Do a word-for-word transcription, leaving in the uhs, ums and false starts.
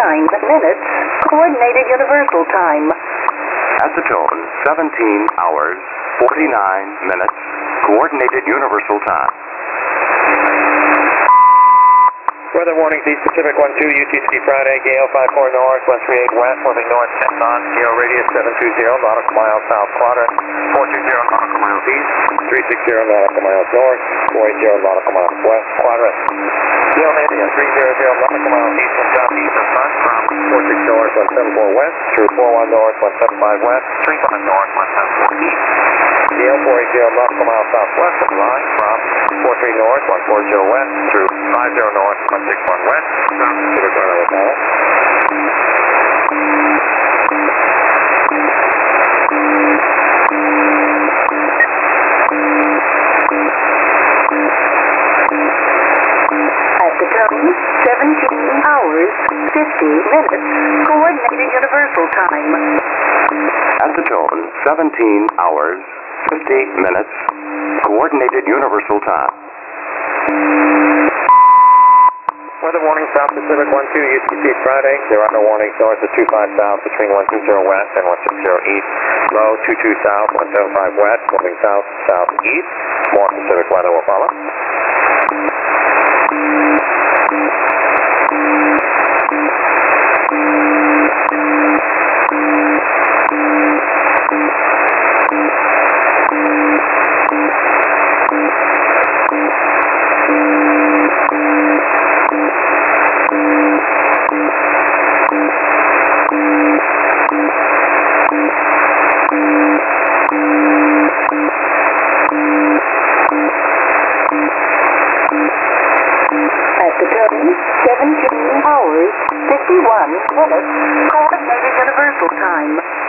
fifty-nine minutes, Coordinated Universal Time. At the tone, seventeen hours, forty-nine minutes, Coordinated Universal Time. Weather warning, East Pacific one two, U T C Friday, gale five four north, one three eight west, moving north ten knots, gale radius seven two zero, nautical miles south quadrant, four two zero nautical miles east, three six zero nautical miles north, four eight zero nautical miles west quadrant. Gale heading at three zero zero nautical miles east and southeast of front from four six north, one seven four west, through four one north, one seven five west, three five north, one seven four east. Gale four eight zero nautical miles southwest of the line from four three north, one four zero west, through five zero north, one six one west, South Pacific weather with all. At the tone, seventeen hours, fifty minutes, Coordinated Universal Time. At the tone, seventeen hours, fifty minutes, Coordinated Universal Time. Weather warning, South Pacific one two, U T C Friday. There are no warnings north of two five south between one two zero west and one six zero east. Low two two south, one seven five west, moving south southeast. More Pacific weather will follow. seventeen hours, fifty-one minutes, Coordinated Universal Time.